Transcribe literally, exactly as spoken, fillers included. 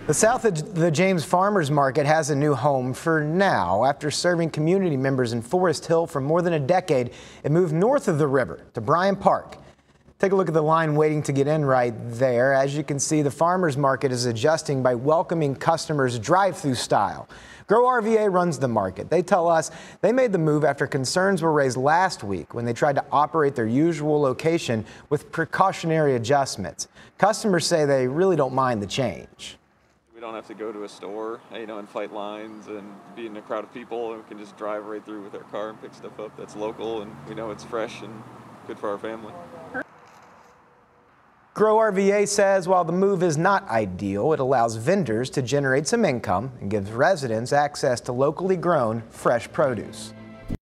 The South of the James Farmers Market has a new home for now. After serving community members in Forest Hill for more than a decade, it moved north of the river to Bryant Park. Take a look at the line waiting to get in right there. As you can see, the farmers market is adjusting by welcoming customers drive-through style. Grow R V A runs the market. They tell us they made the move after concerns were raised last week when they tried to operate their usual location with precautionary adjustments. Customers say they really don't mind the change. We don't have to go to a store, you know, and fight lines and be in a crowd of people. And we can just drive right through with our car and pick stuff up that's local, and we know it's fresh and good for our family. Grow R V A says while the move is not ideal, it allows vendors to generate some income and gives residents access to locally grown fresh produce.